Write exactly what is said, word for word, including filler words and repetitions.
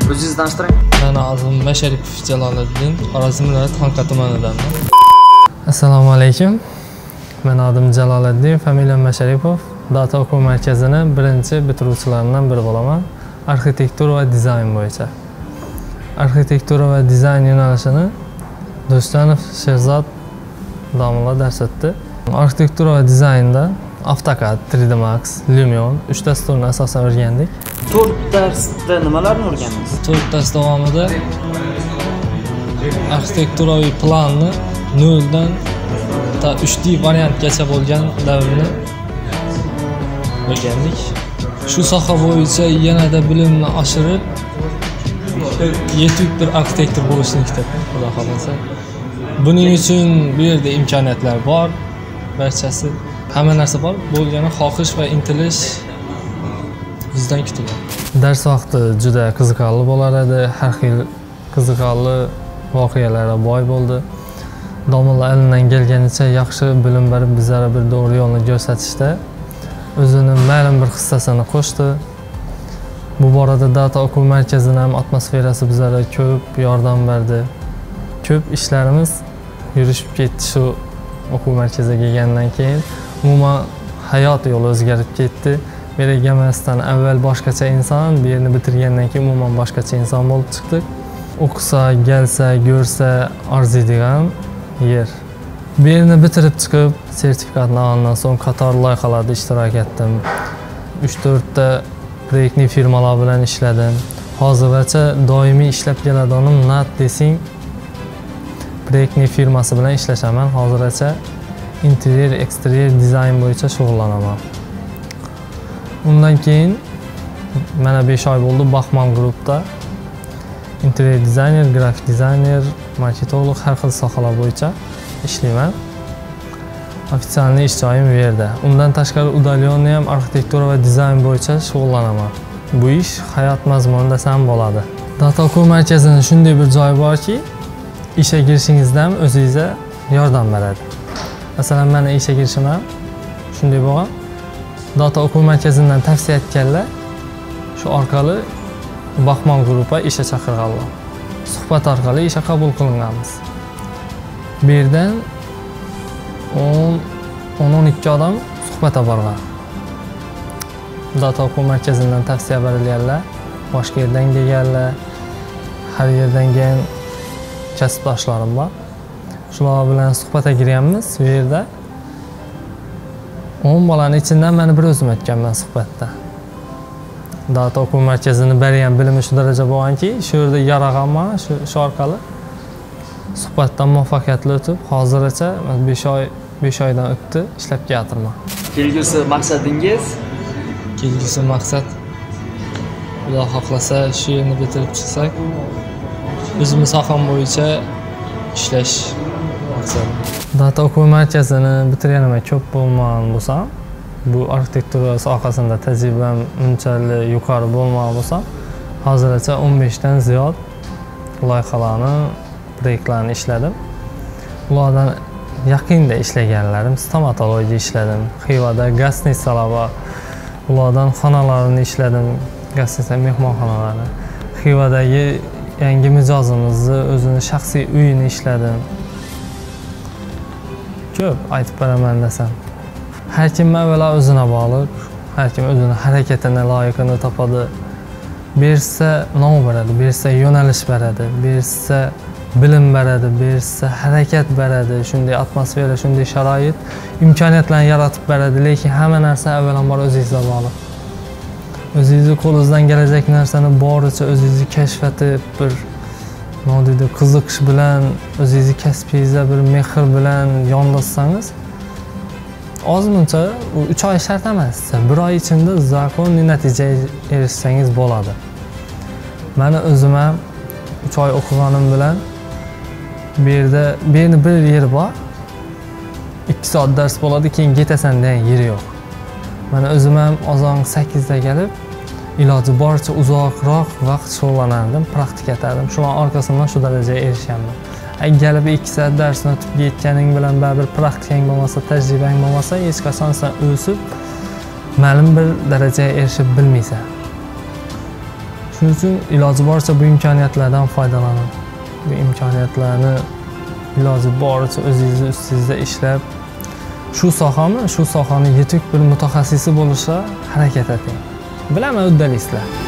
O'zingizni tanishtiring. Men adım Masharipov Jaloliddin, Xorazm viloyati Xonqa tumanidanman. Assalomu alaykum. Men adım Jaloliddin, familiyam Masharipov. Data o'quv markazining birinchi bitiruvchilaridan biri bo'laman. Arxitektura va dizayn bo'yicha. Arxitektura va dizayn yo'nalishini Do'stjonov Sherzod domla dars o'tdi. Arxitektura va dizaynda AutoCAD, three D Max, Lumion uch dasturni asosan o'rgandik. to'rt darsda nimalarni o'rgandingiz? to'rt dars davomida arxitekturaviy planni noldan ta uch D variantgacha bo'lgan davrni o'rgandik. Shu soha bo'yicha yanada bilimni oshirib, yetuk bir arxitektor bo'lishni istadim, xudo xolasa. Buning uchun bu yerda imkoniyatlar bor, barchasi, hamma narsa bor. Bo'lgani xohish va intilish bizdan kutiladi. Dars vaqti juda qiziqarli bo'lar edi, har xil qiziqarli voqealarga boy bo'ldi. Domlalar elidan kelganicha yaxshi bilim berib, bizlarga bir to'g'ri yo'lni ko'rsatishda o'zini ma'lum bir hissasini qo'shdi. Bu borada data o'quv markazining ham atmosferasi bizlarga ko'p yordam berdi. Ko'p ishlarimiz yurishib ketdi shu o'quv markaziga kelgandan keyin. Umuman hayot yo'li o'zgarib ketdi. Bu yerga kelmasdan avval boshqacha inson, bu yerni bitirgandan keyin umuman boshqacha inson bo'lib chiqdik. O'qisa, kelsa, ko'rsa arziydigan yer. Bu yerni bitirib chiqib, sertifikatni olgandan so'ng qator loyihalarda ishtirok etdim. uch to'rt ta proyektli firmalar bilan ishladim. Hozirgacha doimiy ishlab keladiganim Nat desing proyektli firmasi bilan ishlashaman. Hozirgacha interyer, eksteryer dizayn bo'yicha shug'ullanaman. Undan keyin mana besh oy bo'ldi Baxmal Groupda interyer dizayner, grafik dizayner, marketolog har xil sohalar bo'yicha ishlayman. Ofitsialniy ish joyim bu yerda. Undan tashqari udalyonni ham arxitektura va dizayn bo'yicha shug'ullanaman. Bu ish hayot mazmuni desam bo'ladi. Data o'quv markazining shunday bir joyi borki, ishga kirishingizda ham o'zingizga yordam beradi. Masalan, meni ishga kirishim ham shunday bo'lgan. Data o'quv markazidan tavsiya etganlar shu orqali Baxmal Groupga ishga chaqirganlar. Suhbat orqali ishga qabul qilinganmiz. Bu yerdan o'n o'n ikki odam suhbatga borgan. Data o'quv markazidan tavsiya berilganlar, boshqa yerdan kelganlar, har yerdan kelgan kasbdoshlarim bor. Shular bilan suhbatga girganmiz bu yerda. o'n bolaning ichidan meni bir o'zim o'tganman suhbatda. Data o'quv markazini bergan bilimi shu daraja bo'lganki, shu yerda yarag'anman, shu shu orqali suhbatdan muvaffaqiyatli o'tib, hozirgacha besh oy besh oydan o'tdi, ishlab kelatirman. Kelgusi maqsadingiz? Kelgusi maqsad Xudo xohlasa shu yerni bitirib chiqsak, o'zimiz soham bo'yicha ishlash maqsadim. Data o'quv markazini bitirganimga ko'p bo'lmagan bo'lsam, bu arxitektura sohasida tajribam unchalik yuqori bo'lmagan bo'lsam, hozirgacha o'n besh dan ziyod loyihalarni, proyektlarni ishladim. Ulardan yaqinda ishlaganlarim, stomatologiyada ishladim. Xivada gastnitsalar bor. Ulardan xonalarni ishladim, gastnitsa mehmonxonalari. Xivadagi yangi mijozimizni o'zini shaxsiy uyini ishladim. Ko'p aytib beraman desam. Har kim avvalo o'zina bog'liq, har kim o'zini harakatini loyiqini topadi. Bersa nom beradi, bersa yo'nalish beradi, bersa bilim beradi, bersa harakat beradi, shunday atmosfera, shunday sharoit, imkoniyatlarni yaratib beradi, lekin hamma narsa avvalambor o'zingizga bog'liq. O'zingizni qo'lingizdan kelajak narsani boricha o'zingizni kashf etib, bir nodida qiziqish bilan, o'zingizni kasbingizga bir mehr bilan yondashsangiz, ozmuncha u uch oy shart emas, bir oy ichida zakoniy natijaga erishsangiz bo'ladi. Meni o'zim ham uch oy o'qiganim bilan bu yerda beni bir yer bor. ikki soat dars bo'ladi, keyin ketasan degan yer yo'q. Mana o'zim ham ozon sakkizda kelib, iloji boricha uzoqroq vaqt shug'ullanardim, praktika etardim. Shundan orqasidan shu darajaga erishganman. Agar ikki soat darsni o'tib ketganing bilan baribir praktikang bo'lmasa, tajribang bo'lmasa, hech qachon sen o'sib ma'lum bir darajaga erishib bilmaysan. Shuning uchun iloji boricha bu imkoniyatlardan foydalaning. Bu imkoniyatlarni iloji boricha o'zingizni ustingizda ishlab, shu sohani, shu sohani yetuk bir mutaxassisi bo'lishga harakat eting. Bilaman, uddalaysizlar.